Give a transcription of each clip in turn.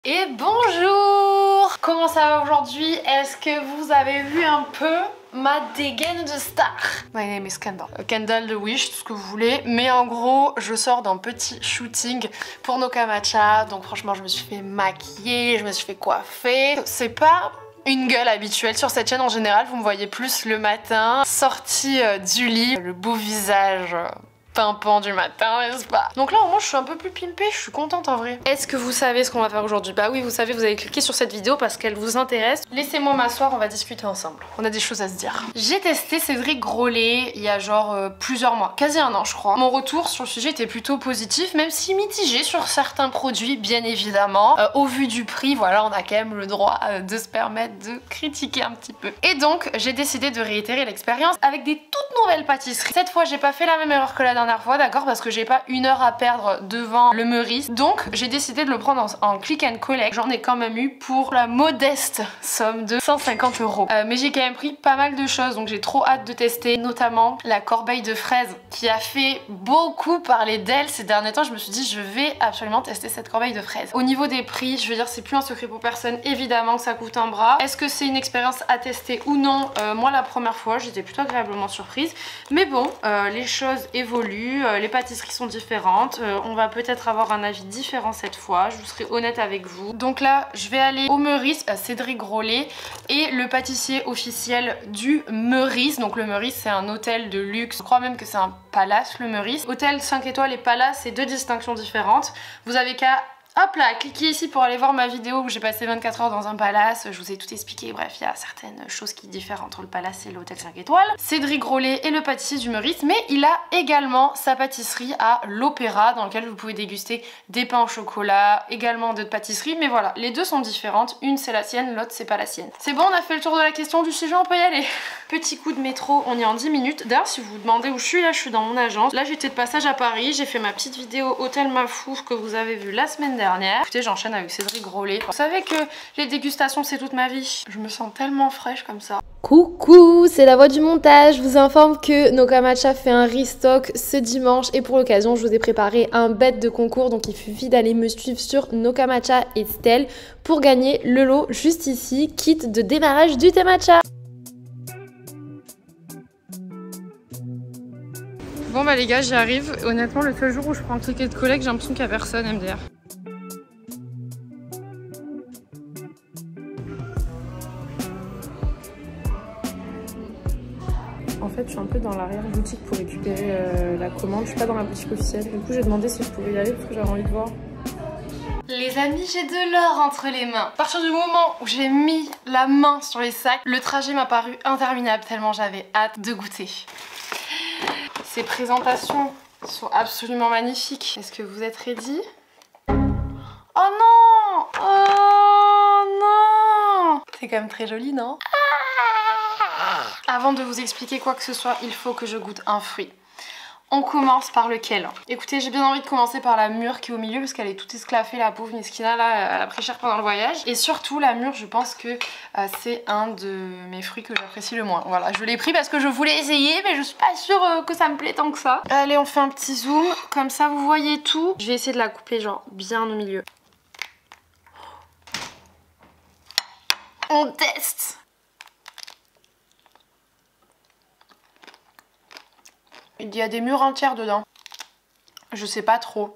Et bonjour! Comment ça va aujourd'hui? Est-ce que vous avez vu un peu ma dégaine de star? My name is Kendall. Kendall de Wish, tout ce que vous voulez. Mais en gros, je sors d'un petit shooting pour Noka Matcha. Donc franchement, je me suis fait maquiller, je me suis fait coiffer. C'est pas une gueule habituelle sur cette chaîne en général. Vous me voyez plus le matin, sortie du lit, le beau visage pimpant du matin, n'est-ce pas? Donc là au moins je suis un peu plus pimpée, je suis contente en vrai. Est-ce que vous savez ce qu'on va faire aujourd'hui? Bah oui, vous savez, vous avez cliqué sur cette vidéo parce qu'elle vous intéresse. Laissez-moi m'asseoir, on va discuter ensemble. On a des choses à se dire. J'ai testé Cédric Grolet il y a genre plusieurs mois, quasi un an je crois. Mon retour sur le sujet était plutôt positif, même si mitigé sur certains produits bien évidemment. Au vu du prix, voilà, on a quand même le droit de se permettre de critiquer un petit peu. Et donc j'ai décidé de réitérer l'expérience avec des toutes nouvelles pâtisseries. Cette fois j'ai pas fait la même erreur que la dernière fois, d'accord, parce que j'ai pas une heure à perdre devant le Meurice. Donc j'ai décidé de le prendre en click and collect. J'en ai quand même eu pour la modeste somme de 150 €. Mais j'ai quand même pris pas mal de choses, donc j'ai trop hâte de tester, notamment la corbeille de fraises qui a fait beaucoup parler d'elle ces derniers temps. Je me suis dit je vais absolument tester cette corbeille de fraises. Au niveau des prix, je veux dire, c'est plus un secret pour personne, évidemment que ça coûte un bras. Est-ce que c'est une expérience à tester ou non? Moi la première fois j'étais plutôt agréablement surprise, mais bon, les choses évoluent. Les pâtisseries sont différentes, on va peut-être avoir un avis différent cette fois, je vous serai honnête avec vous. Donc là je vais aller au Meurice, à Cédric Grolet, et le pâtissier officiel du Meurice. Donc le Meurice c'est un hôtel de luxe, je crois même que c'est un palace le Meurice. Hôtel 5 étoiles et palace, c'est deux distinctions différentes. Vous avez qu'à hop là, cliquez ici pour aller voir ma vidéo où j'ai passé 24 heures dans un palace, je vous ai tout expliqué. Bref, il y a certaines choses qui diffèrent entre le palace et l'hôtel 5 étoiles. Cédric Grolet est le pâtissier du Meurice, mais il a également sa pâtisserie à l'Opéra dans lequel vous pouvez déguster des pains au chocolat, également d'autres pâtisseries, mais voilà, les deux sont différentes, une c'est la sienne, l'autre c'est pas la sienne. C'est bon, on a fait le tour de la question du sujet, on peut y aller. Petit coup de métro, on y est en 10 minutes. D'ailleurs, si vous vous demandez où je suis, là je suis dans mon agence. Là j'étais de passage à Paris, j'ai fait ma petite vidéo Hôtel Mafouf que vous avez vu la semaine dernière. Écoutez, j'enchaîne avec Cédric Grolet. Vous savez que les dégustations c'est toute ma vie. Je me sens tellement fraîche comme ça. Coucou, c'est la voix du montage. Je vous informe que Noka Matcha fait un restock ce dimanche et pour l'occasion, je vous ai préparé un bête de concours. Donc il suffit d'aller me suivre sur Noka Matcha et Stell pour gagner le lot juste ici, kit de démarrage du thé matcha. Bon bah les gars, j'y arrive. Honnêtement, le seul jour où je prends un click and collect, j'ai l'impression qu'il n'y a personne MDR. En fait, je suis un peu dans l'arrière-boutique pour récupérer la commande. Je suis pas dans la boutique officielle. Du coup, j'ai demandé si je pouvais y aller parce que j'avais envie de voir. Les amis, j'ai de l'or entre les mains. À partir du moment où j'ai mis la main sur les sacs, le trajet m'a paru interminable tellement j'avais hâte de goûter. Ces présentations sont absolument magnifiques. Est-ce que vous êtes ready? Oh non! Oh non! C'est quand même très joli, non? Avant de vous expliquer quoi que ce soit, il faut que je goûte un fruit. On commence par lequel? Écoutez, j'ai bien envie de commencer par la mûre qui est au milieu parce qu'elle est toute esclaffée, la pauvre Miskina, là, elle a pris cher pendant le voyage. Et surtout la mûre, je pense que c'est un de mes fruits que j'apprécie le moins. Voilà, je l'ai pris parce que je voulais essayer, mais je suis pas sûre que ça me plaît tant que ça. Allez, on fait un petit zoom, comme ça vous voyez tout. Je vais essayer de la couper genre bien au milieu. On teste! Il y a des mûres entières dedans. Je sais pas trop.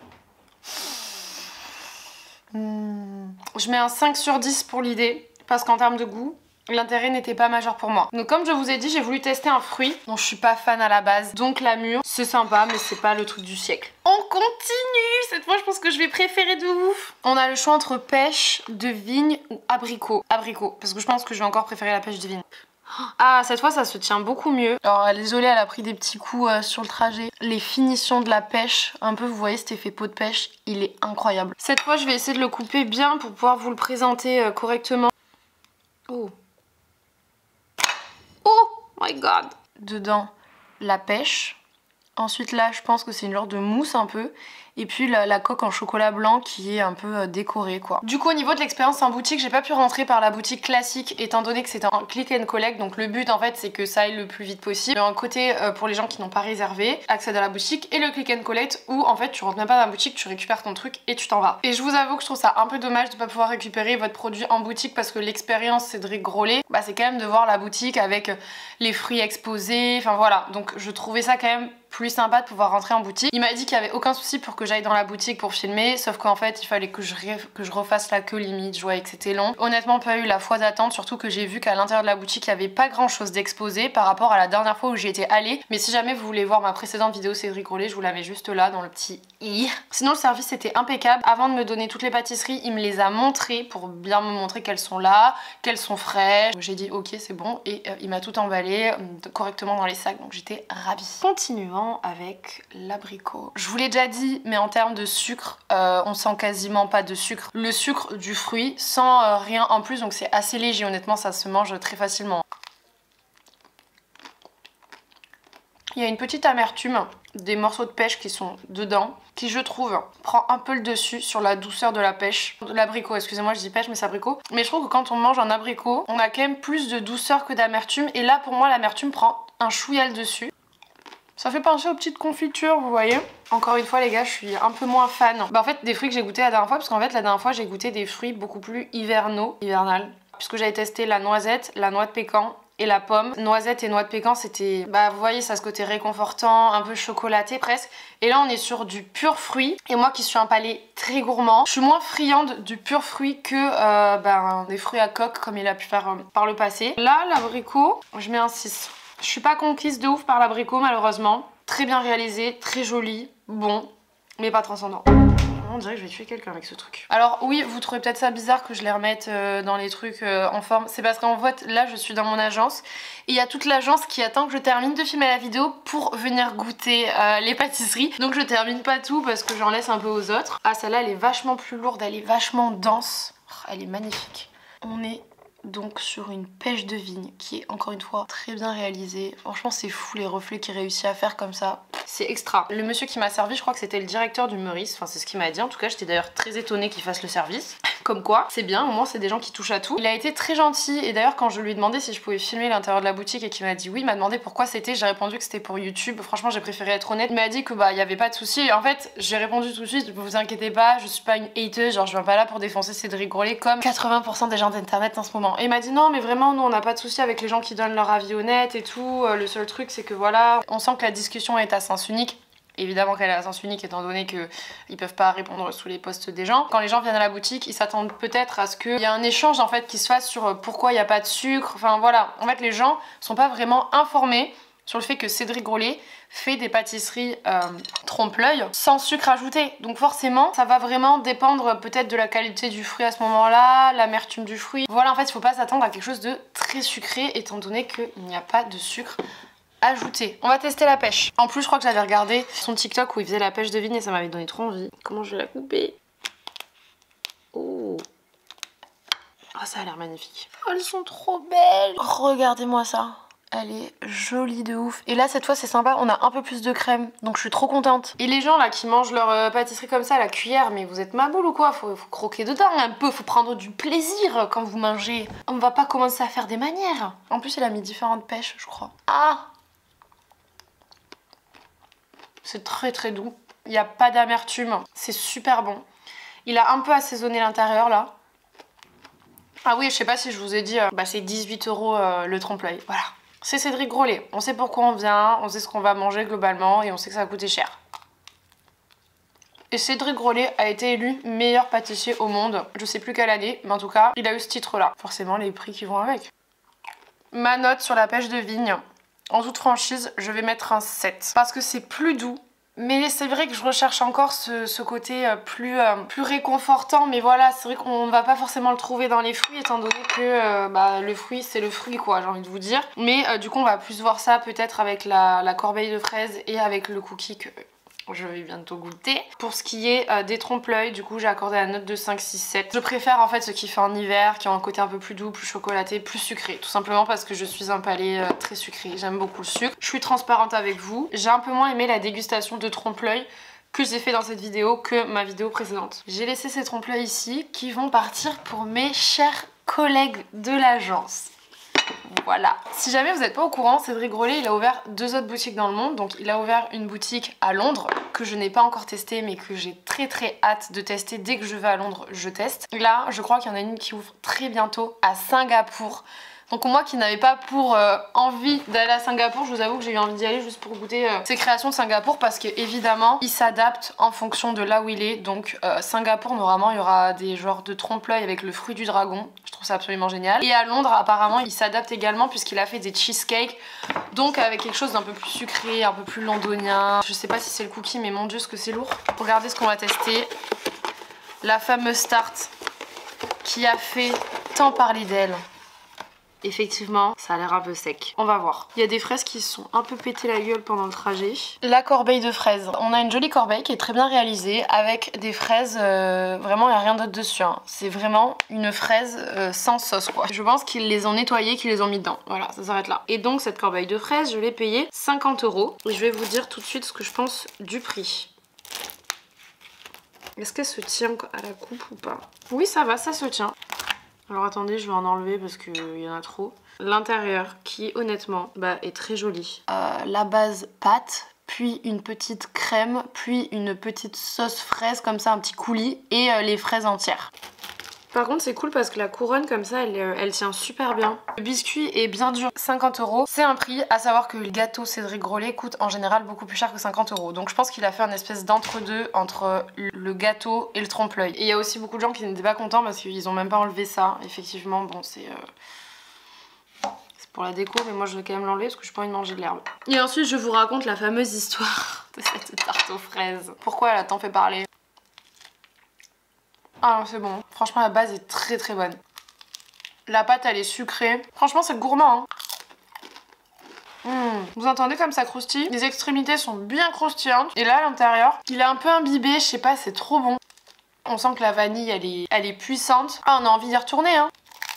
Je mets un 5 sur 10 pour l'idée, parce qu'en termes de goût, l'intérêt n'était pas majeur pour moi. Donc comme je vous ai dit, j'ai voulu tester un fruit dont je suis pas fan à la base. Donc la mûre, c'est sympa, mais c'est pas le truc du siècle. On continue! Cette fois, je pense que je vais préférer de ouf. On a le choix entre pêche de vigne ou abricot. Abricot, parce que je pense que je vais encore préférer la pêche de vigne. Ah, cette fois ça se tient beaucoup mieux. Alors désolée, elle a pris des petits coups sur le trajet. Les finitions de la pêche, un peu vous voyez cet effet pot de pêche, il est incroyable. Cette fois je vais essayer de le couper bien pour pouvoir vous le présenter correctement. Oh. Oh my god. Dedans la pêche, Ensuite là je pense que c'est une genre de mousse un peu. Et puis la coque en chocolat blanc qui est un peu décorée quoi. Du coup au niveau de l'expérience en boutique, j'ai pas pu rentrer par la boutique classique étant donné que c'était en click and collect. Donc le but en fait c'est que ça aille le plus vite possible. Un côté pour les gens qui n'ont pas réservé, accède à la boutique, et le click and collect où en fait tu rentres même pas dans la boutique, tu récupères ton truc et tu t'en vas. Et je vous avoue que je trouve ça un peu dommage de pas pouvoir récupérer votre produit en boutique parce que l'expérience Cédric Grolet, bah c'est quand même de voir la boutique avec les fruits exposés, enfin voilà. Donc je trouvais ça quand même plus sympa de pouvoir rentrer en boutique. Il m'a dit qu'il y avait aucun souci pour que j'aille dans la boutique pour filmer, sauf qu'en fait il fallait que je refasse la queue limite, je voyais que c'était long. Honnêtement pas eu la foi d'attente, surtout que j'ai vu qu'à l'intérieur de la boutique il n'y avait pas grand chose d'exposé par rapport à la dernière fois où j'y étais allée. Mais si jamais vous voulez voir ma précédente vidéo Cédric Grolet, je vous la mets juste là dans le petit i. Sinon le service était impeccable. Avant de me donner toutes les pâtisseries, il me les a montrées pour bien me montrer qu'elles sont là, qu'elles sont fraîches. J'ai dit ok c'est bon et il m'a tout emballé correctement dans les sacs, donc j'étais ravie. Continuons avec l'abricot. Je vous l'ai déjà dit, mais en termes de sucre, on sent quasiment pas de sucre. Le sucre du fruit sans rien en plus, donc c'est assez léger. Honnêtement, ça se mange très facilement. Il y a une petite amertume des morceaux de pêche qui sont dedans, qui je trouve prend un peu le dessus sur la douceur de la pêche. De l'abricot, excusez-moi je dis pêche mais c'est abricot. Mais je trouve que quand on mange un abricot, on a quand même plus de douceur que d'amertume. Et là pour moi l'amertume prend un chouïa le dessus. Ça fait penser aux petites confitures, vous voyez. Encore une fois les gars, je suis un peu moins fan. Bah en fait des fruits que j'ai goûté la dernière fois, parce qu'en fait la dernière fois j'ai goûté des fruits beaucoup plus hivernal. Puisque j'avais testé la noisette, la noix de pécan et la pomme. Noisette et noix de pécan c'était, bah vous voyez ça a ce côté réconfortant, un peu chocolaté presque. Et là on est sur du pur fruit. Et moi qui suis un palais très gourmand, je suis moins friande du pur fruit que des fruits à coque comme il a pu faire par le passé. Là l'abricot, je mets un 6. Je suis pas conquise de ouf par l'abricot malheureusement. Très bien réalisé, très joli, bon, mais pas transcendant. On dirait que je vais tuer quelqu'un avec ce truc. Alors oui, vous trouvez peut-être ça bizarre que je les remette dans les trucs en forme. C'est parce qu'en fait, là je suis dans mon agence et il y a toute l'agence qui attend que je termine de filmer la vidéo pour venir goûter les pâtisseries. Donc je termine pas tout parce que j'en laisse un peu aux autres. Ah celle-là elle est vachement plus lourde, elle est vachement dense. Oh, elle est magnifique. On est donc sur une pêche de vigne qui est encore une fois très bien réalisée. Franchement c'est fou les reflets qu'il réussit à faire comme ça. C'est extra. Le monsieur qui m'a servi, je crois que c'était le directeur du Meurice. Enfin c'est ce qu'il m'a dit. En tout cas j'étais d'ailleurs très étonnée qu'il fasse le service. Comme quoi, c'est bien, au moins c'est des gens qui touchent à tout. Il a été très gentil et d'ailleurs quand je lui ai demandé si je pouvais filmer l'intérieur de la boutique et qu'il m'a dit oui, il m'a demandé pourquoi c'était, j'ai répondu que c'était pour YouTube. Franchement j'ai préféré être honnête. Il m'a dit que bah il y avait pas de souci. En fait j'ai répondu tout de suite, vous inquiétez pas, je suis pas une hateuse, genre je viens pas là pour défoncer Cédric Grolet comme 80% des gens d'internet en ce moment. Et il m'a dit non mais vraiment nous on n'a pas de souci avec les gens qui donnent leur avis honnête et tout. Le seul truc c'est que voilà, on sent que la discussion est à sens unique. Évidemment qu'elle est à sens unique étant donné qu'ils peuvent pas répondre sous les posts des gens. Quand les gens viennent à la boutique, ils s'attendent peut-être à ce qu'il y ait un échange en fait qui se fasse sur pourquoi il n'y a pas de sucre. Enfin voilà, en fait les gens sont pas vraiment informés sur le fait que Cédric Grolet fait des pâtisseries trompe-l'œil sans sucre ajouté. Donc forcément, ça va vraiment dépendre peut-être de la qualité du fruit à ce moment-là, l'amertume du fruit. Voilà, en fait, il faut pas s'attendre à quelque chose de très sucré étant donné qu'il n'y a pas de sucre ajouté. On va tester la pêche. En plus, je crois que j'avais regardé son TikTok où il faisait la pêche de vigne et ça m'avait donné trop envie. Comment je vais la couper? Oh, oh ça a l'air magnifique. Oh, elles sont trop belles. Regardez-moi ça. Elle est jolie de ouf. Et là cette fois c'est sympa, on a un peu plus de crème. Donc je suis trop contente. Et les gens là qui mangent leur pâtisserie comme ça à la cuillère, mais vous êtes ma boule ou quoi? Faut croquer dedans un peu, faut prendre du plaisir quand vous mangez. On va pas commencer à faire des manières. En plus il a mis différentes pêches je crois. Ah, c'est très très doux. Il n'y a pas d'amertume. C'est super bon. Il a un peu assaisonné l'intérieur là. Ah oui, je sais pas si je vous ai dit, c'est 18 € le trompe-l'œil. Voilà. C'est Cédric Grolet. On sait pourquoi on vient, on sait ce qu'on va manger globalement et on sait que ça va coûter cher. Et Cédric Grolet a été élu meilleur pâtissier au monde. Je sais plus quelle année, mais en tout cas, il a eu ce titre-là. Forcément, les prix qui vont avec. Ma note sur la pêche de vigne, en toute franchise, je vais mettre un 7. Parce que c'est plus doux. Mais c'est vrai que je recherche encore ce côté plus réconfortant. Mais voilà, c'est vrai qu'on ne va pas forcément le trouver dans les fruits étant donné que le fruit c'est le fruit quoi, j'ai envie de vous dire. Mais du coup on va plus voir ça peut-être avec la corbeille de fraises et avec le cookie que Je vais bientôt goûter. Pour ce qui est des trompe-l'œil, du coup j'ai accordé la note de 5, 6, 7. Je préfère en fait ceux qui fait en hiver, qui ont un côté un peu plus doux, plus chocolaté, plus sucré. Tout simplement parce que je suis un palais très sucré. J'aime beaucoup le sucre. Je suis transparente avec vous. J'ai un peu moins aimé la dégustation de trompe-l'œil que j'ai fait dans cette vidéo que ma vidéo précédente. J'ai laissé ces trompe-l'œil ici qui vont partir pour mes chers collègues de l'agence. Voilà. Si jamais vous n'êtes pas au courant, Cédric Grolet il a ouvert 2 autres boutiques dans le monde. Donc il a ouvert une boutique à Londres que je n'ai pas encore testée mais que j'ai très hâte de tester. Dès que je vais à Londres, je teste. Là, je crois qu'il y en a une qui ouvre très bientôt à Singapour. Donc moi qui n'avais pas pour envie d'aller à Singapour, je vous avoue que j'ai eu envie d'y aller juste pour goûter ces créations de Singapour parce que évidemment il s'adapte en fonction de là où il est. Donc Singapour normalement il y aura des genres de trompe-l'œil avec le fruit du dragon, je trouve ça absolument génial. Et à Londres apparemment il s'adapte également puisqu'il a fait des cheesecakes, donc avec quelque chose d'un peu plus sucré, un peu plus londonien. Je sais pas si c'est le cookie mais mon dieu ce que c'est lourd. Regardez ce qu'on va tester, la fameuse tarte qui a fait tant parler d'elle. Effectivement, ça a l'air un peu sec. On va voir. Il y a des fraises qui se sont un peu pété la gueule pendant le trajet. La corbeille de fraises. On a une jolie corbeille qui est très bien réalisée avec des fraises, vraiment il n'y a rien d'autre dessus. Hein. C'est vraiment une fraise sans sauce quoi. Je pense qu'ils les ont nettoyées, qu'ils les ont mis dedans. Voilà, ça s'arrête là. Et donc cette corbeille de fraises, je l'ai payée 50 €. Et je vais vous dire tout de suite ce que je pense du prix. Est-ce qu'elle se tient à la coupe ou pas? Oui, ça va, ça se tient. Alors attendez, je vais en enlever parce qu'il y en a trop. L'intérieur qui honnêtement est très joli. La base pâte, puis une petite crème, puis une petite sauce fraise comme ça, un petit coulis et les fraises entières. Par contre c'est cool parce que la couronne comme ça elle tient super bien. Le biscuit est bien dur, 50 €. C'est un prix, à savoir que le gâteau Cédric Grolet coûte en général beaucoup plus cher que 50 €. Donc je pense qu'il a fait un espèce d'entre-deux entre le gâteau et le trompe-l'œil. Et il y a aussi beaucoup de gens qui n'étaient pas contents parce qu'ils ont même pas enlevé ça. Effectivement bon c'est pour la déco mais moi je vais quand même l'enlever parce que je n'ai pas envie de manger de l'herbe. Et ensuite je vous raconte la fameuse histoire de cette tarte aux fraises. Pourquoi elle a tant fait parler? Ah c'est bon, franchement la base est très bonne. La pâte elle est sucrée, franchement c'est gourmand hein. Vous entendez comme ça croustille? Les extrémités sont bien croustillantes. Et là à l'intérieur, il est un peu imbibé, je sais pas, c'est trop bon. On sent que la vanille elle est puissante. Ah on a envie d'y retourner hein.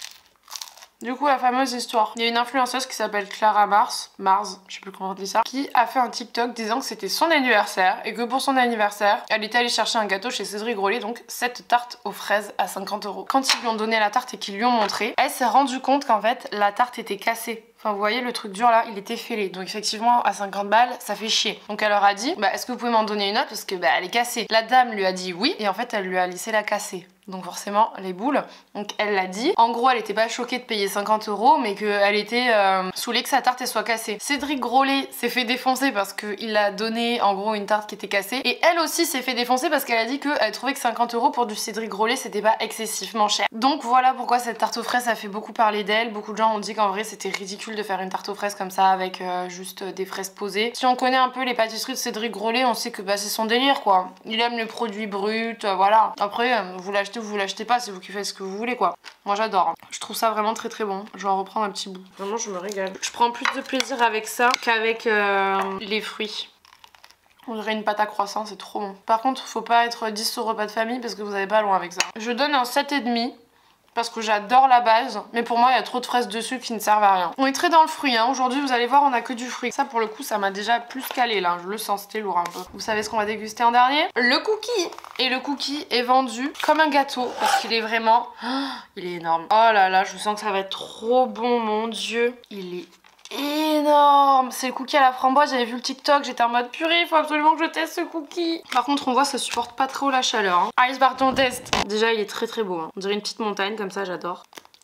Du coup la fameuse histoire, il y a une influenceuse qui s'appelle Clara Mars, je sais plus comment on dit ça, qui a fait un TikTok disant que c'était son anniversaire et que pour son anniversaire, elle était allée chercher un gâteau chez Cédric Grolet, donc cette tarte aux fraises à 50 €. Quand ils lui ont donné la tarte et qu'ils lui ont montré, elle s'est rendue compte qu'en fait la tarte était cassée. Enfin vous voyez le truc dur là, il était fêlé. Donc effectivement à 50 balles ça fait chier. Donc elle leur a dit est-ce que vous pouvez m'en donner une autre parce que elle est cassée. La dame lui a dit oui et en fait elle lui a laissé la casser. Donc forcément les boules. Donc elle l'a dit. En gros elle était pas choquée de payer 50 € mais qu'elle était saoulée que sa tarte elle soit cassée. Cédric Grolet s'est fait défoncer parce qu'il a donné en gros une tarte qui était cassée. Et elle aussi s'est fait défoncer parce qu'elle a dit qu'elle trouvait que 50 € pour du Cédric Grolet c'était pas excessivement cher. Donc voilà pourquoi cette tarte aux fraises ça fait beaucoup parler d'elle. Beaucoup de gens ont dit qu'en vrai c'était ridicule de faire une tarte aux fraises comme ça avec juste des fraises posées. Si on connaît un peu les pâtisseries de Cédric Grolet on sait que c'est son délire quoi. Il aime les produits bruts, voilà. Après vous l'achetez ou vous l'achetez pas, c'est vous qui faites ce que vous voulez quoi. Moi j'adore. Je trouve ça vraiment très bon. Je vais en reprendre un petit bout. Vraiment je me régale. Je prends plus de plaisir avec ça qu'avec les fruits. On dirait une pâte à croissant, c'est trop bon. Par contre faut pas être 10 au repas de famille parce que vous avez pas loin avec ça. Je donne un 7,5. Parce que j'adore la base, mais pour moi il y a trop de fraises dessus qui ne servent à rien. On est très dans le fruit hein. Aujourd'hui vous allez voir on a que du fruit. Ça pour le coup ça m'a déjà plus calé là, je le sens, c'était lourd un peu. Vous savez ce qu'on va déguster en dernier? Le cookie. Et le cookie est vendu comme un gâteau parce qu'il est vraiment... il est énorme. Oh là là, je sens que ça va être trop bon, mon dieu. Il est énorme. C'est le cookie à la framboise, j'avais vu le TikTok, j'étais en mode purée, il faut absolument que je teste ce cookie. Par contre on voit ça supporte pas trop la chaleur hein. Allez c'est parti, on teste. Déjà il est très beau hein. On dirait une petite montagne comme ça, j'adore.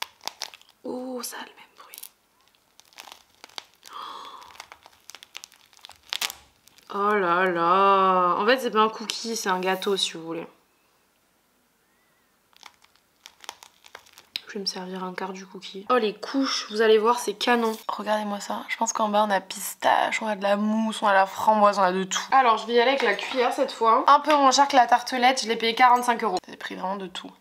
Oh ça a le même bruit. Oh là là. En fait c'est pas un cookie, c'est un gâteau si vous voulez. Je vais me servir un quart du cookie. Oh les couches, vous allez voir c'est canon. Regardez-moi ça, je pense qu'en bas on a pistache, on a de la mousse, on a la framboise, on a de tout. Alors je vais y aller avec la cuillère cette fois. Un peu moins cher que la tartelette, je l'ai payé 45 €. J'ai pris vraiment de tout.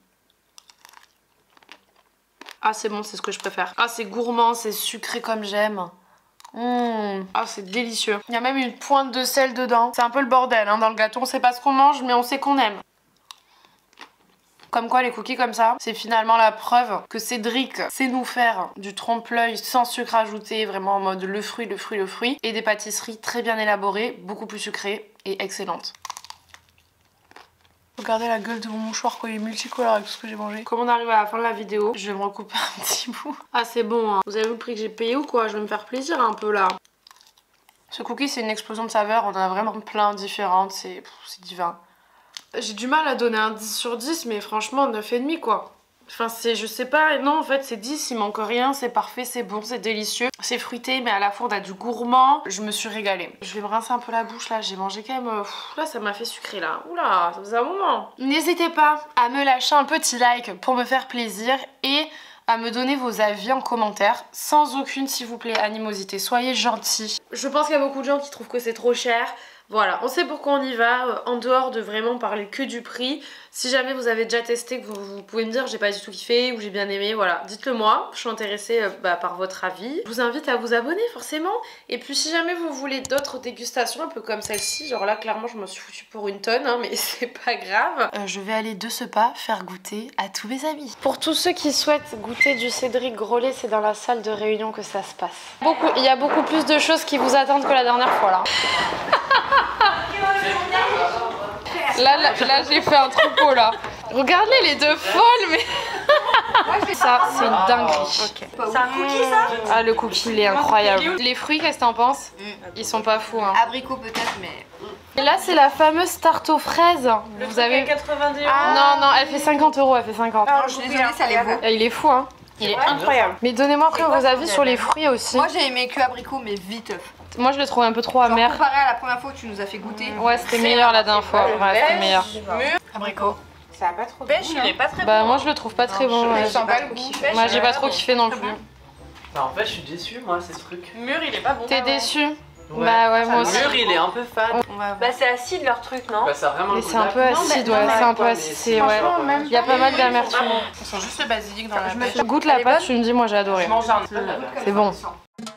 Ah c'est bon, c'est ce que je préfère. Ah c'est gourmand, c'est sucré comme j'aime. Ah, c'est délicieux. Il y a même une pointe de sel dedans. C'est un peu le bordel hein, dans le gâteau. On sait pas ce qu'on mange, mais on sait qu'on aime. Comme quoi les cookies comme ça, c'est finalement la preuve que Cédric sait nous faire du trompe-l'œil sans sucre ajouté, vraiment en mode le fruit, et des pâtisseries très bien élaborées, beaucoup plus sucrées et excellentes. Regardez la gueule de mon mouchoir quand il est multicolore avec tout ce que j'ai mangé. Comme on arrive à la fin de la vidéo, je vais me recouper un petit bout. Ah c'est bon hein. Vous avez vu le prix que j'ai payé ou quoi? Je vais me faire plaisir un peu là. Ce cookie c'est une explosion de saveurs, on en a vraiment plein différentes, c'est divin. J'ai du mal à donner un 10 sur 10 mais franchement 9,5 quoi. Enfin c'est, je sais pas, non en fait c'est 10, il manque rien, c'est parfait, c'est bon, c'est délicieux. C'est fruité mais à la fois on a du gourmand, je me suis régalée. Je vais me rincer un peu la bouche là, j'ai mangé quand même, là ça m'a fait sucrer là, oula ça faisait un moment. N'hésitez pas à me lâcher un petit like pour me faire plaisir et à me donner vos avis en commentaire, sans aucune s'il vous plaît animosité, soyez gentils. Je pense qu'il y a beaucoup de gens qui trouvent que c'est trop cher. Voilà, on sait pourquoi on y va, en dehors de vraiment parler que du prix. Si jamais vous avez déjà testé, que vous pouvez me dire j'ai pas du tout kiffé ou j'ai bien aimé, voilà, dites-le moi, je suis intéressée par votre avis. Je vous invite à vous abonner forcément. Et puis si jamais vous voulez d'autres dégustations un peu comme celle-ci, genre là clairement je me suis foutue pour une tonne, hein, mais c'est pas grave. Je vais aller de ce pas faire goûter à tous mes amis. Pour tous ceux qui souhaitent goûter du Cédric Grolet, c'est dans la salle de réunion que ça se passe. Il y a beaucoup plus de choses qui vous attendent que la dernière fois là. Là j'ai fait un troupeau là. Regardez les deux folles mais... Ça c'est une dinguerie. Okay. C'est un cookie ça? Ah le cookie il est incroyable. Les fruits qu'est-ce que t'en penses? Ils sont pas fous hein. Abricot peut-être mais... Et là c'est la fameuse tarte aux fraises. Vous avez 90 €. Non elle fait 50 €, elle fait 50. Non, je suis désolée ça les vaut. Il est fou hein. Il est incroyable. Mais donnez-moi après vos avis sur les fruits aussi. Moi j'ai aimé que abricot mais vite. Moi je le trouve un peu trop amer. Comparé à la première fois que tu nous as fait goûter. Ouais c'était meilleur la dernière fois. Ouais c'était meilleur. Abricot. Ça a pas trop pêche, il est pas très bon. Bah moi je le trouve pas très bon. Je sens pas le goût. Moi j'ai pas trop kiffé non plus. Bah, en fait je suis déçu moi ces trucs. Mûr il est pas bon. T'es déçu? Ouais. Bah ouais moi aussi. Mûr il est un peu fade. Bah c'est acide leur truc non? Bah ça a vraiment. Mais c'est un peu acide ouais, c'est un peu acide, ouais. Il y a pas mal d'amertume. On sent juste le basilic dans la pêche. Goûte la pâte, tu me dis moi j'ai adoré. Je mange un. C'est bon.